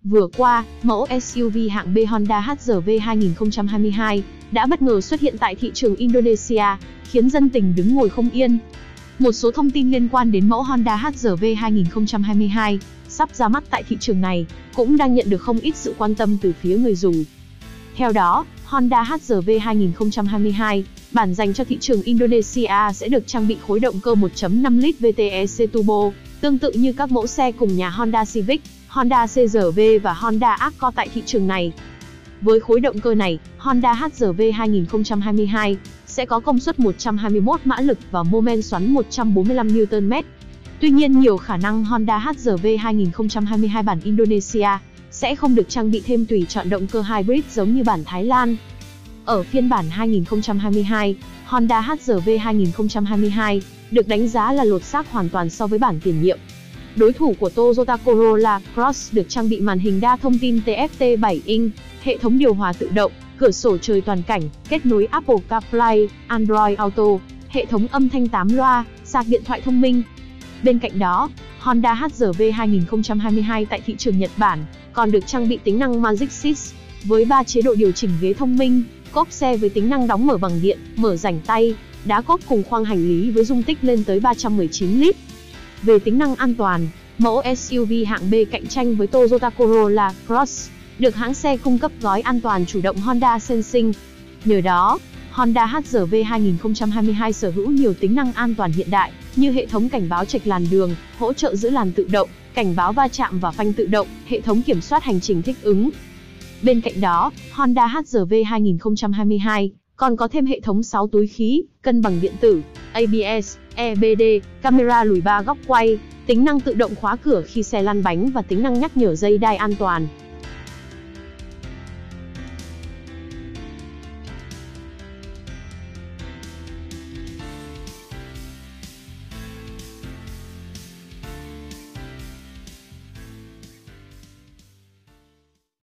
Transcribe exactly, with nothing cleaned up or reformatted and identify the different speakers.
Speaker 1: Vừa qua, mẫu ét u vê hạng B Honda hát rờ vê hai không hai hai đã bất ngờ xuất hiện tại thị trường Indonesia, khiến dân tình đứng ngồi không yên. Một số thông tin liên quan đến mẫu Honda hát rờ vê hai không hai hai sắp ra mắt tại thị trường này cũng đang nhận được không ít sự quan tâm từ phía người dùng. Theo đó, Honda hát rờ vê hai không hai hai, bản dành cho thị trường Indonesia sẽ được trang bị khối động cơ một phẩy năm lít vê tê e xê Turbo, tương tự như các mẫu xe cùng nhà Honda Civic, Honda xê rờ vê và Honda Accord tại thị trường này. Với khối động cơ này, Honda hát rờ vê hai không hai hai sẽ có công suất một trăm hai mươi mốt mã lực và mô men xoắn một trăm bốn mươi lăm niu tơn mét. Tuy nhiên, nhiều khả năng Honda hát rờ vê hai không hai hai bản Indonesia sẽ không được trang bị thêm tùy chọn động cơ hybrid giống như bản Thái Lan. Ở phiên bản hai không hai hai, Honda hát rờ vê hai không hai hai được đánh giá là lột xác hoàn toàn so với bản tiền nhiệm. Đối thủ của Toyota Corolla Cross được trang bị màn hình đa thông tin tê ép tê bảy inch, hệ thống điều hòa tự động, cửa sổ trời toàn cảnh, kết nối Apple CarPlay, Android Auto, hệ thống âm thanh tám loa, sạc điện thoại thông minh. Bên cạnh đó, Honda hát rờ vê hai không hai hai tại thị trường Nhật Bản còn được trang bị tính năng Magic Seat với ba chế độ điều chỉnh ghế thông minh, cốp xe với tính năng đóng mở bằng điện, mở rảnh tay, đá cốp cùng khoang hành lý với dung tích lên tới ba trăm mười chín lít. Về tính năng an toàn, mẫu ét u vê hạng B cạnh tranh với Toyota Corolla Cross, được hãng xe cung cấp gói an toàn chủ động Honda Sensing. Nhờ đó, Honda hát rờ vê hai không hai hai sở hữu nhiều tính năng an toàn hiện đại, như hệ thống cảnh báo chệch làn đường, hỗ trợ giữ làn tự động, cảnh báo va chạm và phanh tự động, hệ thống kiểm soát hành trình thích ứng. Bên cạnh đó, Honda hát rờ vê hai không hai hai còn có thêm hệ thống sáu túi khí, cân bằng điện tử, a bê ét, e bê đê, camera lùi ba góc quay, tính năng tự động khóa cửa khi xe lăn bánh và tính năng nhắc nhở dây đai an toàn.